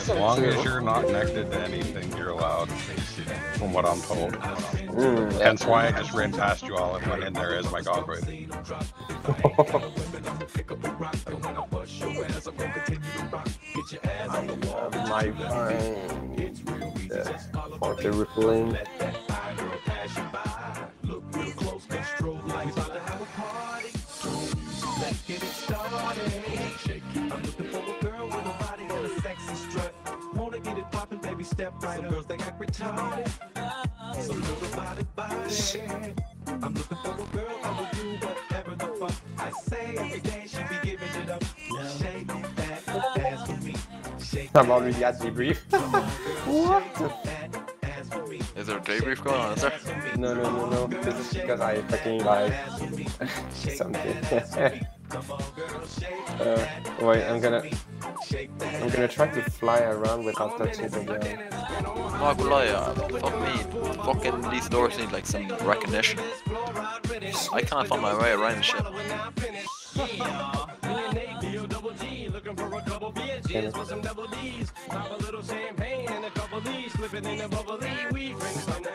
As long as you're not connected to anything, you're allowed, from what I'm told. Hence why I just ran past you all and went in there as my Godroid. My fine. For the rippling. Step right up, girls they act retarded. So little body. I'm looking for a girl that will do whatever the fuck I say every day. She be giving it up. Shake that ass for me. I'm already at debrief. What? Is there a debrief going on? Is there? No. This is because I fucking like something. Wait, I'm gonna try to fly around without touching the ground. Not gonna lie, fuck me. Fucking these doors need like some recognition. I can't find my way around the shit. Okay.